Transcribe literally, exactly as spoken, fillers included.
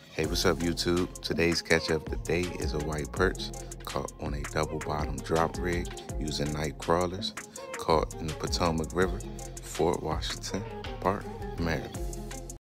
Hey, what's up, YouTube? Today's catch of the day is a white perch caught on a double bottom drop rig using night crawlers, caught in the Potomac River, Fort Washington Park, Maryland.